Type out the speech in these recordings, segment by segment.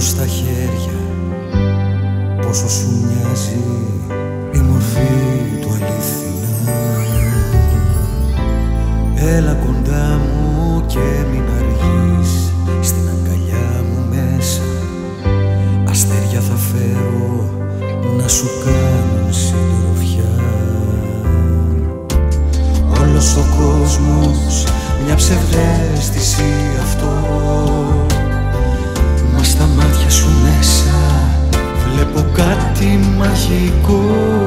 στα χέρια, πόσο σου μοιάζει η μορφή του αληθινά. Έλα κοντά μου και μην αργείς, στην αγκαλιά μου μέσα αστέρια θα φέρω να σου κάνουν συντροφιά. Όλος ο κόσμος μια ψευδαίσθηση αυτό, μα στα μάτια σου μέσα βλέπω κάτι μαγικό.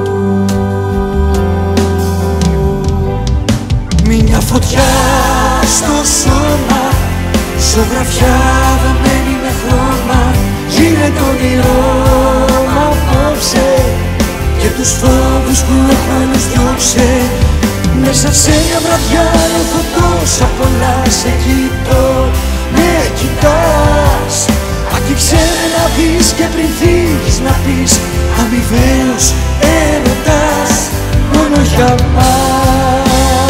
Μια φωτιά στο σώμα, ζωγραφιά δεμένη με χρώμα, γίνε το όνειρό μ' απόψε και τους φόβους που έχω όλους διώξε. Μέσα σε μια βραδιά έχω τόσα πολλά, σε κοιτώ, με κοιτάς. Άγγιξε να δεις και πριν φύγεις να πεις αμοιβαίος έρωτας μόνο για μας.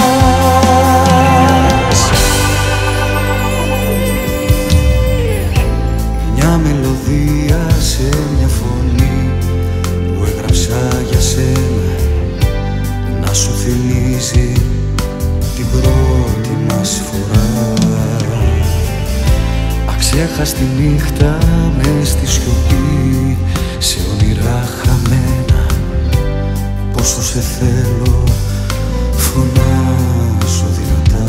Μια μελωδία σε μια φωνή που έγραψα για σένα, να σου θυμίζει την πρώτη μας φορά. Αξέχαστη νύχτα μες στη σιωπή, σε όνειρα χαμένα, πόσο σε θέλω φωνάζω δυνατά.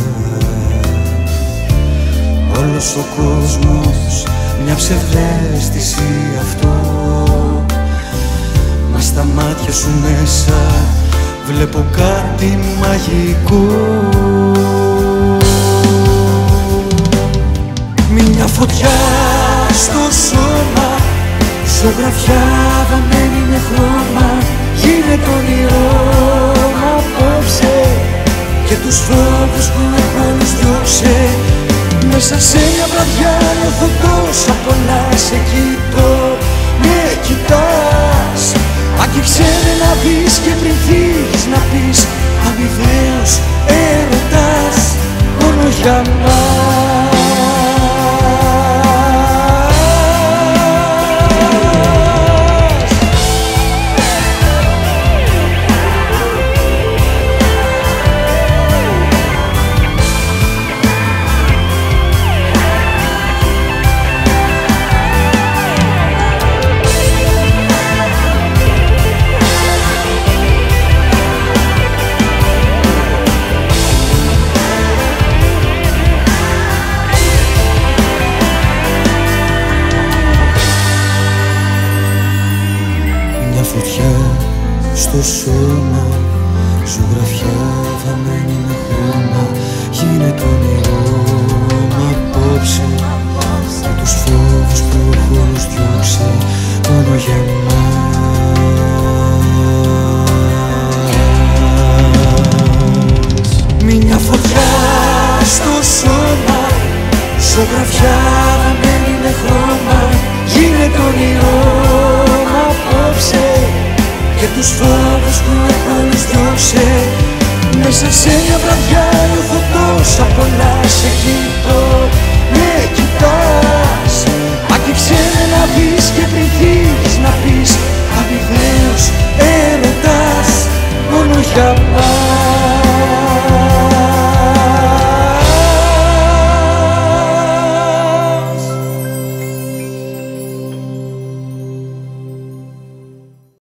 Όλος ο κόσμος μια ψευδαίσθηση αυτό, μα στα μάτια σου μέσα βλέπω κάτι μαγικό. Μια φωτιά στο σώμα, ζωγραφιά δεμένη με χρώμα, γίνε το όνειρό μ' απόψε και τους φόβους που έχω όλους διώξε. Μέσα σε μια βραδιά νιώθω τόσα πολλά, σε κοιτώ, με κοιτάς. Άγγιξε να δεις και πριν φύγεις να πεις αμοιβαίος έρωτας μόνο για μας. Φωτιά στο σώμα, ζωγραφιά βαμμένη με χρώμα, γίνε το όνειρό μ' απόψε και τους φόβους που έχω όλους διώξε μόνο για μας. Μια φωτιά στο σώμα, ζωγραφιά βαμμένη με χρώμα, γίνε το όνειρό μ' απόψε και τους φόβους που έχω όλους διώξε. Μέσα σε μια βραδιά νιώθω τόσα πολλά, σε κοιτώ, με κοιτάς. Άγγιξε να δεις και πριν